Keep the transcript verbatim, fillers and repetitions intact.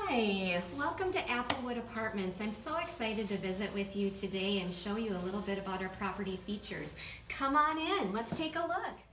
Hi, welcome to Applewood Apartments. I'm so excited to visit with you today and show you a little bit about our property features. Come on in, let's take a look.